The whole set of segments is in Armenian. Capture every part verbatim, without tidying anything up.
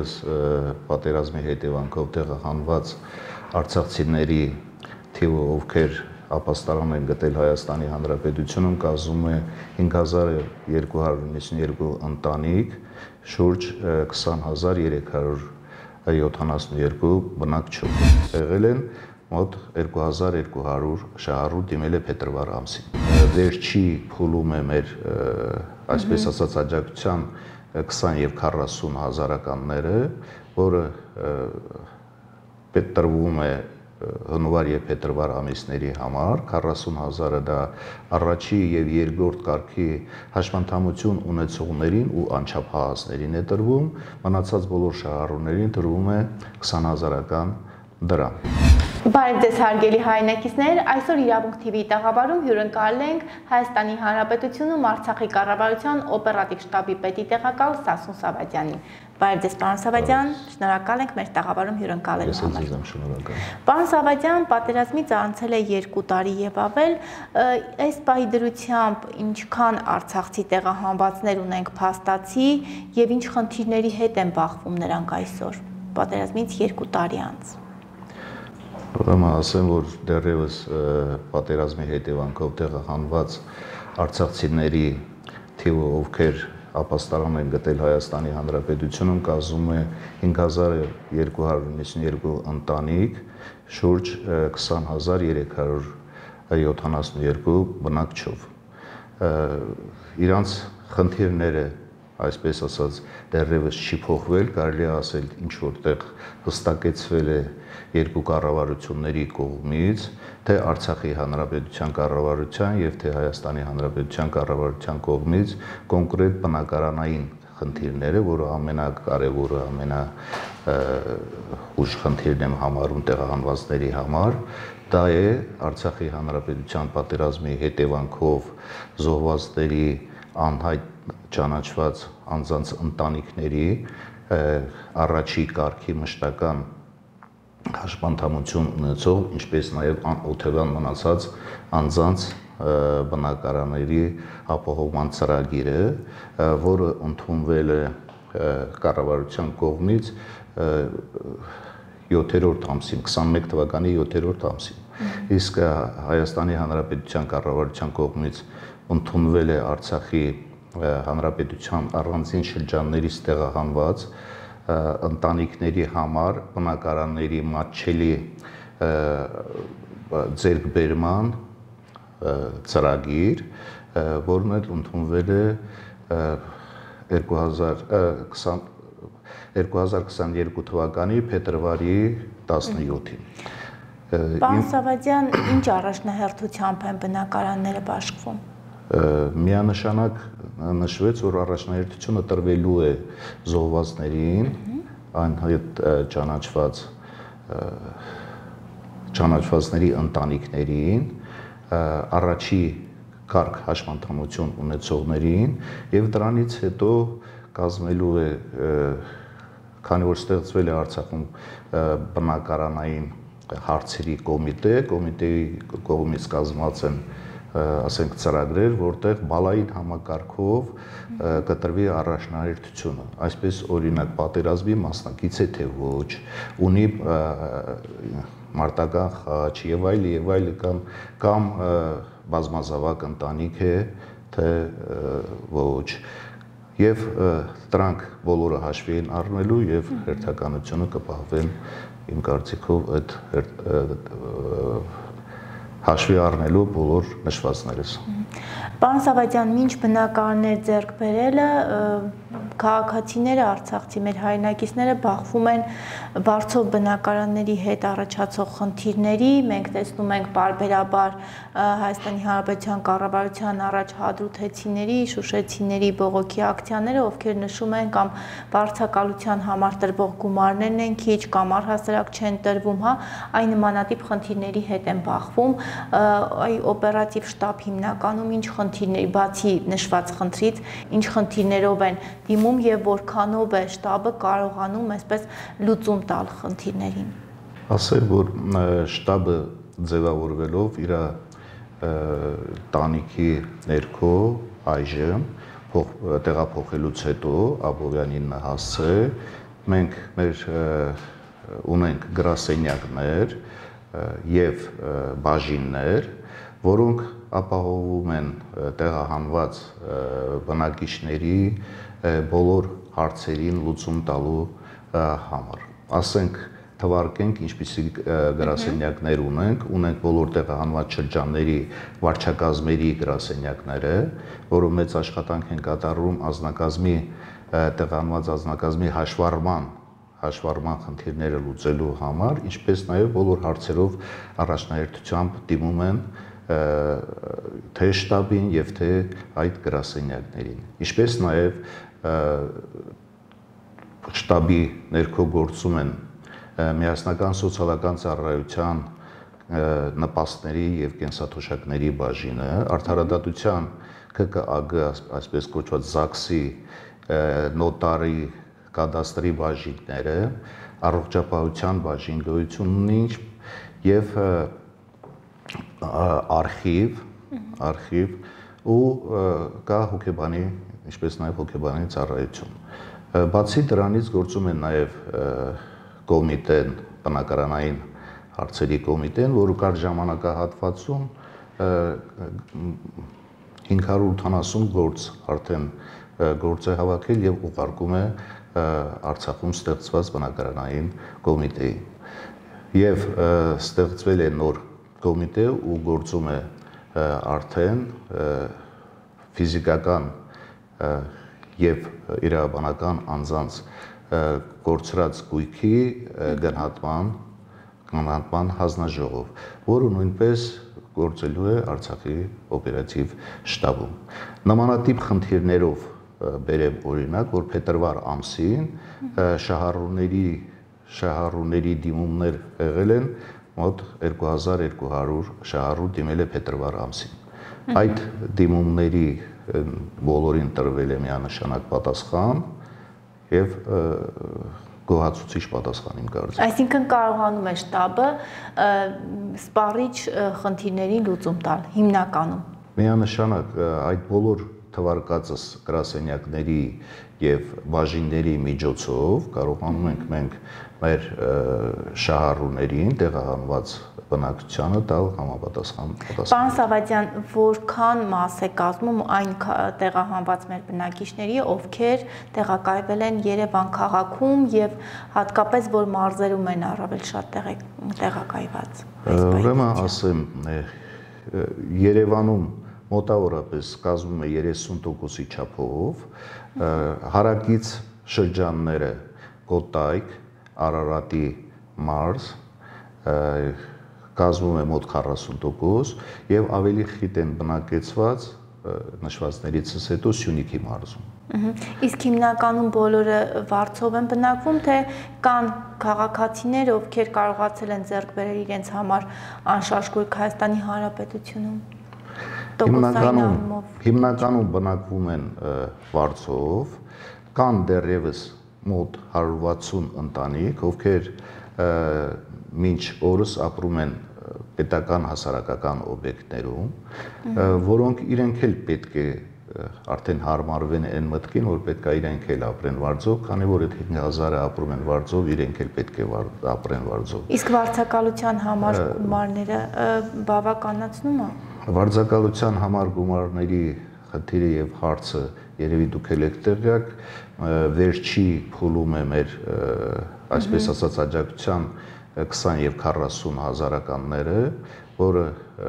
դեռևս պատերազմի հետևանքով տեղահանված արցախցիների թիվը, ովքեր ապաստարան են գտել Հայաստանի Հանրապետությունում, կազմում է հինգ հազար երկու հարյուր նվեցնուերկու ընտանիք, շուրջ քսան հազար երեք հարյուր յոթանասունուերկու բնակչություն։ Եղել են մոտ երկու հազար երկու հարյուր շահառու դիմել է փետրվար ամսին։ Վերջի փուլում է մեր, այսպես ասած, աջակցության քսան եւ քառասուն հազարականները, որը տրվում է հունվար եւ փետրվար ամիսների համար, քառասուն հազարը դա առաջի եւ երկրորդ կարգի հաշմանդամություն ունեցողներին ու անչափահասներին է տրվում, մնացած բոլոր շահառուներին տրվում է քսան հազարական դրամ։ Բարև ձեզ հարգելի հայրենակիցներ, այսօր Իրավունք թիվի տաղավարում հյուրընկալել ենք Հայաստանի Հանրապետությունում Արցախի կառավարության օպերատիվ շտաբի պետի տեղակալ Սասուն Սավադյանին։ Բարև ձեզ, պարոն Սավադյան, շնորհակալ ենք մեր տաղավարում հյուրընկալելու համար։ Պարոն Սավադյան, պատերազմից անցել է երկու տարի եւ ավել, այս պահի դրությամբ ինչքան արցախցի տեղահանվածներ ունենք փաստացի եւ ինչ խնդիրների հետ են բախվում նրանք այսօր, պատերազմից երկու տարի անց։ Ուրեմն ասեմ, որ դեռևս պատերազմի հետևանքով տեղահանված արցախցիների թիվը, ովքեր ապաստարան են գտել Հայաստանի Հանրապետությունում, կազմում է հինգ հազար երկու հարյուր նվեցնուերկու ընտանիք, շուրջ քսան հազար երեք հարյուր յոթանասունուերկու բնակչով։ Իրանց խնդիրները, այսպես ասած, դեռևս չի փոխվել, կարելի է ասել, ինչ որտեղ հստակեցվել է երկու կառավարությունների կողմից, թե Արցախի Հանրապետության կառավարության եւ թե Հայաստանի Հանրապետության կառավարության կողմից կոնկրետ բնակարանային խնդիրները, որը ամենակարևորը, ամենաուժ խնդիրն եմ համարում տեղահանվածների համար, դա է Արցախի Հանրապետության պատերազմի հետևանքով զոհվածների անհայտ ճանաչված անձանց ընտանիքների առաջի կարգի մշտական հաշմանդամություն ունեցող, ինչպես նաև օթևան մնացած անձանց բնակարանների ապահովման ծրագիրը, որը ընդունվել է կառավարության կողմից յոթերորդ ամսին, քսանմեկ թվականի յոթերորդ ամսին, իսկ Հայաստանի Հանրապետության կառավարության կողմից ընդունվել է Արցախի Հանրապետության առանձին շրջաններից տեղահանված ընտանիքների համար բնակարանների մատչելի ձեռքբերման ծրագիր, որն էլ ընդունվել է երկու հազար քսաներկու թվականի փետրվարի տասնյոթին։ Պարոն Սավադյան, ինչ առաջնահերթությամբ են բնակարանները բաշխվում։ Միանշանակ նշվեց, որ առաջնահերթությունը տրվելու է զոհվածներին, անհայտ ճանաչված ճանաչվածների ընտանիքներին, առաջի կարգ հաշմանդամություն ունեցողներին եւ դրանից հետո կազմելու է, քանի որ ստեղծվել է Արցախում բնակարանային հարցերի կոմիտե, կոմիտեի կողմից կազմված են, ասենք, ծրագրեր, որտեղ բալային համակարգով կտրվի առաջնահերթությունը, այսպես օրինակ պատերազմի մասնակից է թե ոչ, ունի մարտական խաչ եւ այլ եւ այլ կամ կամ բազմազավակ ընտանիք է թե ոչ, եւ դրանք բոլորը հաշվի են առնելու եւ հերթականությունը կպահվեն իմ կարծիքով այդ հաշվի առնելու բոլոր նշվածներս։ Պարոն Սավադյան, մինչ բնակարաններ ձեռք բերելը, քաղաքացիները, արցախցի մեր հայրենակիցները բախվում են բարձր բնակարանների հետ առաջացող խնդիրների, մենք տեսնում ենք պարբերաբար Հայաստանի Հանրապետության կառավարության առաջ հադրութեցիների, շուշեցիների բողոքի ակցիաները, ովքեր նշում են կամ վարձակալության համար տրվող գումարներն են քիչ կամ առհասարակ չեն տրվում, հա, այն նմանատիպ խնդիրների հետ են բախվում, այ օպերատիվ շտաբ հիմնականում ինչ խնդիրների, բացի նշված խնդրից, ինչ խնդիրներով են դիմում եւ որքանով է շտաբը կարողանում այսպես լուծում տալ խնդիրներին։ Ասեմ, որ շտաբը ձևավորվելով իր տանիքի ներքո այժմ տեղափոխելուց հետո Աբովյանին հասցե մենք մեր ունենք գրասենյակներ եւ բաժիններ, որոնք ապահովում են տեղահանված բնակիչների բոլոր հարցերին լուծում տալու համար։ Ասենք թվարկենք ինչպիսի գրասենյակներ ունենք, ունենք բոլոր տեղահանված շրջանների վարչակազմերի գրասենյակները, որոնք մեծ աշխատանք են կատարում անձնակազմի տեղահանված անձնակազմի հաշվառման հաշվառման խնդիրները լուծելու համար, ինչպես նաև բոլոր հարցերով առաջնահերթությամբ դիմում են թե շտաբին եւ թե այդ գրասենյակներին։ Ինչպես նաև շտաբի ներքո գործում են միասնական սոցիալական ծառայության նպաստների եւ կենսաթոշակների բաժինը, արդարադատության K K A G այսպես կոչված ԶԱԳՍ-ի նոտարի կադաստրի բաժինները, առողջապահության բաժին գոյություն ունի եւ արխիվ, արխիվ ու կա հոգեբանի, ինչպես նաև հոգեբանի ծառայություն։ Բացի դրանից գործում են նաև կոմիտեն, բնակարանային հարցերի կոմիտեն, որը կար ժամանակահատվածում հինգ հարյուր ութանասուն գործ արդեն գործ է հավաքել եւ ուղարկում է Արցախում ստեղծված բնակարանային կոմիտեի։ Եվ ստեղծվել է նոր կոմիտե ու գործում է արդեն ֆիզիկական եւ իրավաբանական անձանց կորցրած գույքի գնահատման գնահատման հանձնաժողով, որը նույնպես գործելու է Արցախի օպերատիվ շտաբում։ Նմանատիպ խնդիրներով բերեմ օրինակ, որ փետրվար ամսին շահառուների շահառուների դիմումներ եղել են մոտ երկու հազար երկու հարյուր շահառու դիմել է փետրվար ամսին։ Այդ դիմումների բոլորին տրվել է միանշանակ պատասխան եւ գոհացուցիչ պատասխան իմ կարծիքով։ Այսինքն կարողանում է շտաբը սպառիչ խնդիրների լուծում տալ հիմնականում։ Միանշանակ այդ բոլոր թվարկածս գրասենյակների եւ բաժինների միջոցով կարողանում ենք մենք մեր շահառուներին տեղահանված բնակչությանը տալ համապատասխան պատասխան։ Պարոն Սավատյան, որքան մաս է կազմում այն տեղահանված մեր բնակիչների, ովքեր տեղակայվել են Երևան քաղաքում եւ հատկապես որ մարզերում են առավել շատ տեղակայված։ Ուրեմն ասեմ, Երևանում մոտավորապես կազմում է երեսուն տոկոսի չափով, հարակից շրջանները Կոտայք, Արարատի մարզ կազմում է մոտ քառասուն տոկոս եւ ավելի խիտ են բնակեցված նշվածներից հետո Սյունիքի մարզում։ Իսկ հիմնականում բոլորը Վարձով են բնակվում, թե կան քաղաքացիներ, ովքեր կարողացել են ձեռք բերել իրենց համար անշարժ գույք Հայաստանի Հանրապետությունում։ Հիմնականում հիմնականում բնակվում են Վարձով, կան դեռևս մոտ հարյուր վաթսուն ընտանիք, ովքեր մինչ օրս ապրում են պետական հասարակական օբյեկտներում, որոնք իրենք էլ պետք է արդեն հարմարվեն այն մտքին, որ պետք է իրենք էլ ապրեն Վարձով, քանի որ այդ հինգ հազարը ապրում են Վարձով, իրենք էլ պետք է ապրեն Վարձով։ Իսկ վարձակալության համար գումարները բավականացնում է։ Վարձակալության համար գումարների խնդիրը եւ հարցը երևի դուք եք տեղյակ, վերջի փուլում է մեր այսպես ասած աջակցության քսան եւ քառասուն հազարականները, որը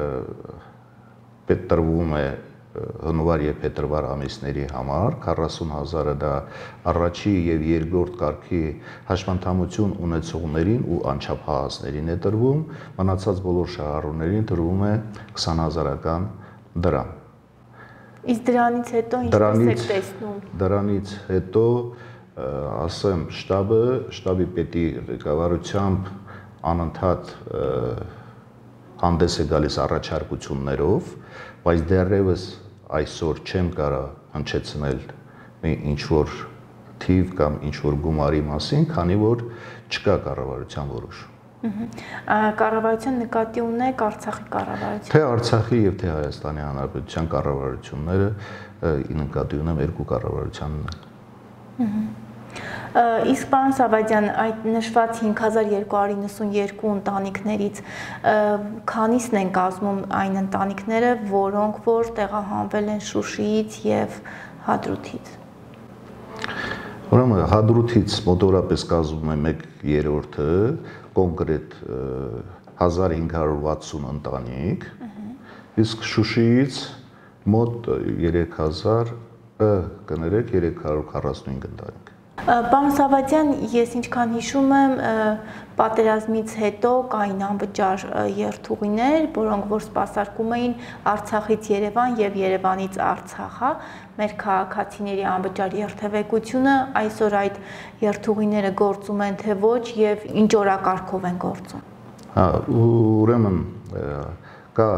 պետք տրվում է հունվար եւ փետրվար ամիսների համար, քառասուն հազարը դա առաջի եւ երկրորդ կարգի հաշվանդամություն ունեցողներին ու անչափահասներին է տրվում, մնացած բոլոր շահառուներին տրվում է քսան հազարական դրամ։ Իսկ դրանից հետո ինչպես եք տեսնում։ Դրանից հետո ասեմ շտաբը, շտաբի պետի ղեկավարությամբ անընդհատ հանդես է գալիս առաջարկություններով, բայց դեռևս այսօր չեմ կարող հնչեցնել մի ինչ-որ թիվ կամ ինչ-որ գումարի մասին, քանի որ չկա կառավարության որոշում։ Կառավարության նկատի ունեք Արցախի կառավարության։ Թե Արցախի եւ թե Հայաստանի Հանրապետության կառավարությունները նկատի ունեմ երկու կառավարությանն։ Իսկ պարոն Սավադյան, այդ նշված հինգ հազար երկու հարյուր նվսունյոթ ընտանիքներից քանիսն են կազմում այն ընտանիքները, որոնք որ տեղահանվել են Շուշիից եւ Հադրութից։ Ուրեմն Հադրութից մոտավորապես կազմում է մեկ երրորդը, կոնկրետ հազար հինգ հարյուր վաթսուն ընտանիք, իսկ Շուշիից մոտ երեք հազար, կներեք, երեք հարյուր քառասունհինգ ընտանիք։ Պարոն Սավադյան, ես ինչքան հիշում եմ, պատերազմից հետո կային անվճար երթուղիներ, որոնք որ սպասարկում էին Արցախից Երևան եւ Երևանից Արցախ, հա, մեր քաղաքացիների անվճար երթևեկությունը, այսօր այդ երթուղիները գործում են թե ոչ եւ ինչ օրակարգով են գործում։ Հա, ուրեմն կա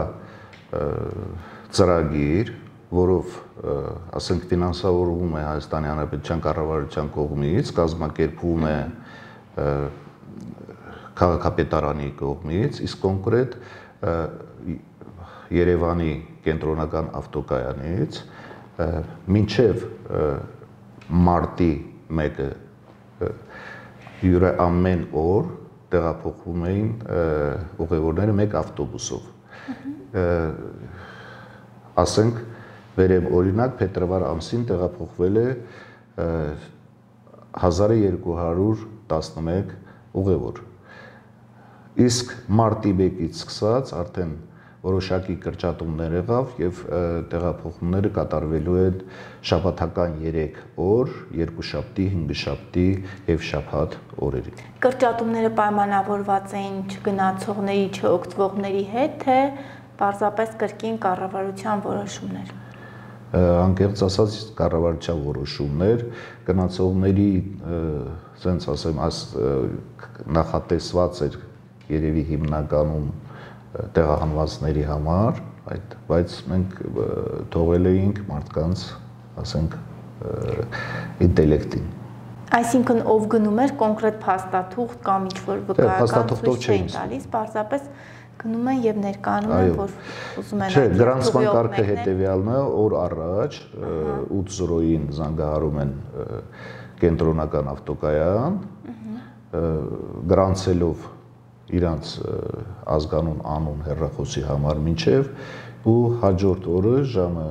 ծրագիր, որով ասենք ֆինանսավորվում է Հայաստանի Հանրապետության կառավարության կողմից, կազմակերպվում է քաղաքապետարանի կողմից, իսկ կոնկրետ Երևանի կենտրոնական ավտոկայանից մինչև մարտի մեկը յուրե ամեն օր տեղափոխվում էին ուղևորները մեկ ավտոբուսով։ Ասենք վերև օրինակ փետրվար ամսին տեղափոխվել է հազար երկու հարյուր տասնմեկ ուղևոր։ Իսկ մարտի մեկից սկսած արդեն որոշակի կրճատումներ եղավ եւ տեղափոխումները կատարվելու են շաբաթական երեք օր, երկուշաբթի, հինգշաբթի եւ շաբաթ օրերին։ Կրճատումները պայմանավորված էին չգնացողների, չօգտվողների հետ, թե պարզապես կրկին կառավարության որոշումներ։ Անկեղծ ասած կառավարության որոշումներ, գնացողների, ասենց ասեմ, նախատեսված էր երևի հիմնականում տեղահանվածների համար, այդ, բայց մենք թողել էինք մարդկանց, ասենք, ինտելեկտին։ Այսինքն ով գնում էր կոնկրետ փաստաթուղթ կամ ինչ-որ վկայական ցույց չէին տալիս, պարզապես գնում են եւ ներկայանում են, որ ուզում են։ Չէ, գրանցման կարգը հետեւյալն է, օր առաջ ութ զրոյին զանգահարում են կենտրոնական ավտոկայան, գրանցելով իրանց ազգանուն անուն հեռախոսի համար մինչև ու հաջորդ օրը ժամը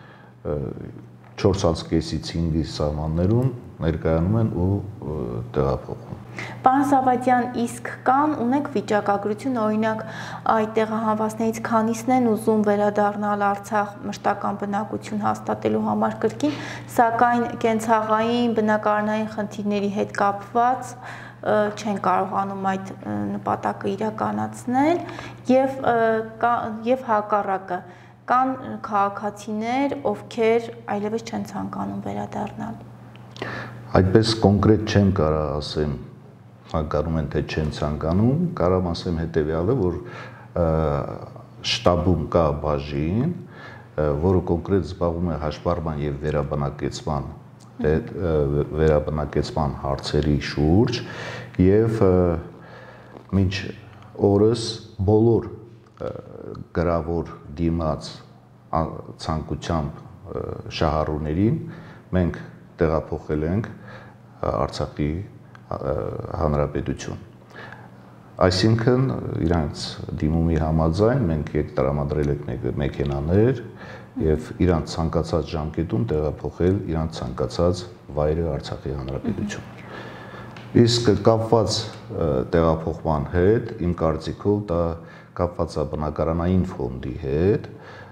չորս կեսից հինգի սահմաններում ներկայանում են ու տեղափոխում։ Պարոն Սավադյան, իսկ կան ունեք վիճակագրություն, օրինակ այդ տեղահանվածներից քանիսն են ուզում վերադառնալ Արցախ մշտական բնակություն հաստատելու համար կրկին, սակայն կենցաղային բնակարանային խնդիրների հետ կապված չեն կարողանում այդ նպատակը իրականացնել եւ եւ հակառակը կան քաղաքացիներ, ովքեր այլևս չեն ցանկանում վերադառնալ։ Այդպես կոնկրետ չեմ կարող ասեմ, ցանկանում են թե չեն ցանկանում, կարող ասեմ հետեւյալը, որ շտաբում կա բաժին, որը կոնկրետ զբաղվում է հաշվառման եւ վերաբնակեցման այդ վերաբնակեցման հարցերի շուրջ եւ մինչ օրս բոլոր գրավոր դիմաց ցանկությամբ շահառուներին մենք տեղափոխել ենք Արցախի հանրապետություն։ Այսինքն իրանց դիմումի համաձայն մենք եկ տրամադրել ենք մեքենաներ եւ իրանց ցանկացած ժամկետում տեղափոխել իրանց ցանկացած վայրը Արցախի հանրապետություն։ Իսկ կապված տեղափոխման հետ, իմ կարծիքով դա կապված է բնակարանային ֆոնդի հետ,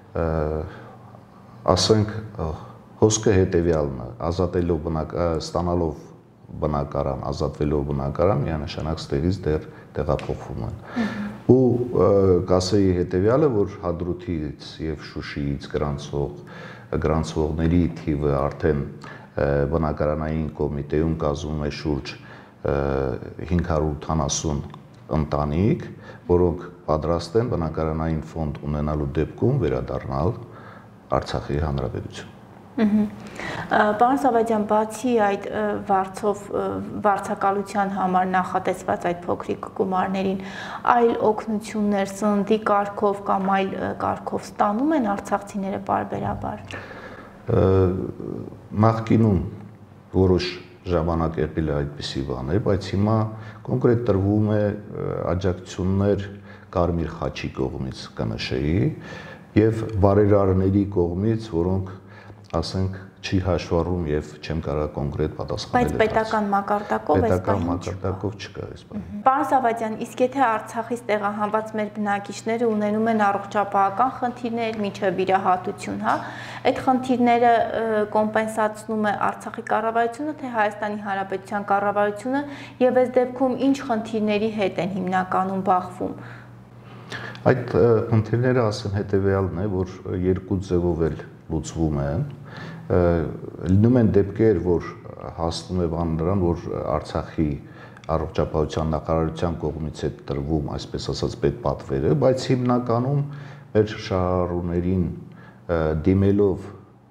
ասենք հոսքը հետեւյալն է, ազատելով բնակարան, ստանալով բնակարան, ազատվելով բնակարան, միանշանակ ստեղից դեռ տեղափոխվում են։ Ու կասեի հետեւյալը, որ Հադրութից եւ Շուշիից գրանցող գրանցողների թիվը արդեն բնակարանային կոմիտեում կազմում է շուրջ հինգ հարյուր ութանասուն ընտանիք, որոնք պատրաստ են բնակարանային ֆոնդ ունենալու դեպքում վերադառնալ Արցախի հանրապետություն։ Պարոն Սավադյան, բացի այդ վարձով վարձակալության համար նախատեսված այդ փոքրիկ գումարներին, այլ օգնություններ սննդի կարգով կամ այլ կարգով ստանում են արցախցիները պարբերաբար։ Նախկինում որոշ ժամանակ եղել է այդպիսի բաներ, բայց հիմա կոնկրետ տրվում է աջակցություններ Կարմիր խաչի կողմից կնշեի եւ բարերարների կողմից, որոնք ասենք չի հաշվառում եւ չեմ կարող կոնկրետ պատասխանել։ Բայց պետական մակարդակով էս պետական մակարդակով չկա էս բանը։ Պարոն Սավատյան, իսկ եթե Արցախից տեղահանված մեր բնակիչները ունենում են առողջապահական խնդիրներ, միջև վիրահատություն, հա, այդ խնդիրները կոմպենսացնում է Արցախի կառավարությունը, թե Հայաստանի Հանրապետության կառավարությունը, եւ այս դեպքում ինչ խնդիրների հետ են հիմնականում բախվում։ Այդ խնդիրները ասեմ հետեւյալն է, որ երկու ձևով էլ լուծվում են։ Լինում են դեպքեր, որ հասնում է բան նրան, որ Արցախի առողջապահության նախարարության կողմից է տրվում, այսպես ասած, պետպատվերը, բայց հիմնականում մեր շահառուներին դիմելով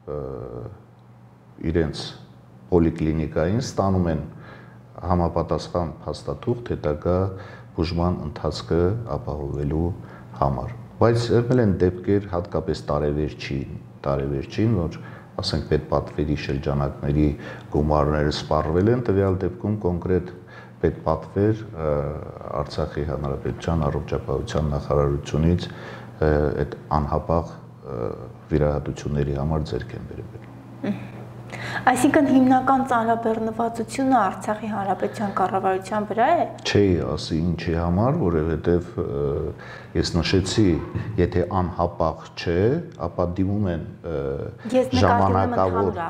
իրենց պոլիկլինիկային ստանում են համապատասխան փաստաթուղթ հետագա բուժման ընթացքը ապահովելու համար։ Բայց եղել են դեպքեր հատկապես տարեվերջին, տարեվերջին, որ ասենք պետպատվերի շրջանակների գումարները սպառվել են, տվյալ դեպքում կոնկրետ պետպատվեր Արցախի Հանրապետության առողջապահության նախարարությունից այդ անհապաղ վիրահատությունների համար ձեռք են բերվել։ Այսինքն հիմնական ծանրաբեռնվածությունը Արցախի Հանրապետության կառավարության վրա է։ Չի ասի ինչի համար, որովհետև ես նշեցի, եթե անհապաղ չէ, ապա դիմում են ժամանակավոր։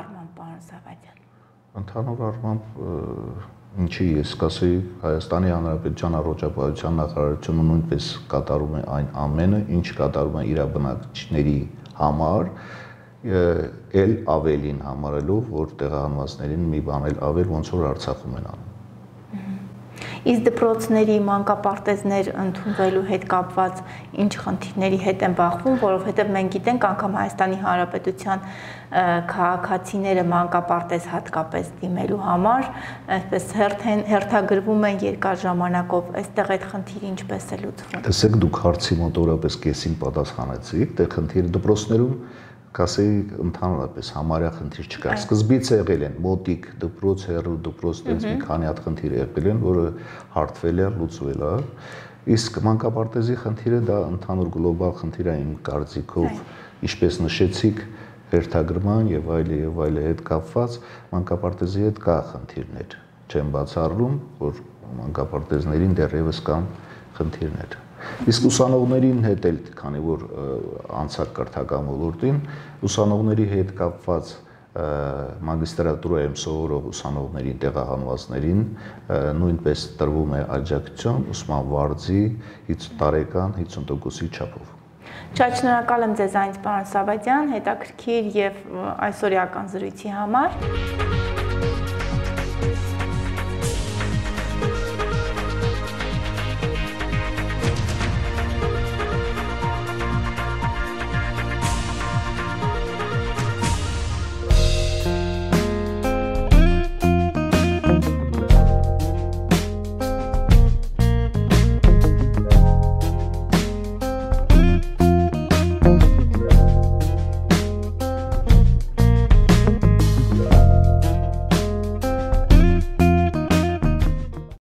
Ընդհանուր առմամբ, ինչի ես կասեի, Հայաստանի Հանրապետության առողջապահության նախարարությունը նույնպես կատարում է այն ամենը, ինչ կատարում է իր բնակիչների համար, էլ ավելին համարելով, որ տեղահանվածներին մի բան էլ ավել, ոնց որ Արցախում են անում։ Իսկ դպրոցների մանկապարտեզներ ընդունվելու հետ կապված ինչ խնդիրների հետ են բախվում, որովհետև մենք գիտենք անգամ Հայաստանի Հանրապետության քաղաքացիները մանկապարտեզ հատկապես դիմելու համար, այսպես հերթագրվում են երկար ժամանակով, այստեղ այդ խնդիրը ինչպես է լուծվում։ Տեսեք, դուք հարցի մոտավորապես կեսին պատասխանեցիք, դե խնդիրը դպրոցներում կասեի ընդհանրապես համարյա խնդիր չկա։ Սկզբից եղել են մոտիկ դպրոց, հեռու դպրոց, տենց մի քանի հատ խնդիր եղել են, որը հարթվել է, լուծվել է։ Իսկ մանկապարտեզի խնդիրը դա ընդհանուր գլոբալ խնդիր է իմ կարծիքով, ինչպես նշեցիք, հերթագրման եւ այլ եւ այլ հետ կապված մանկապարտեզի հետ կա խնդիրներ։ Չեմ բացառում, որ մանկապարտեզներին դեռևս կան խնդիրներ։ Իսկ ուսանողներին հետ էլ, քանի որ անցակ կրթական ոլորտին, ուսանողների հետ կապված մագիստրատուրայում սովորող ուսանողներին, տեղահանվածներին նույնպես տրվում է աջակցություն ուսման վարձի տարեկան հիսուն տոկոսի չափով։ Շատ շնորհակալ եմ ձեզ այնց, պարոն Սավատյան, հետաքրքիր եւ այսօրյական զրույցի համար։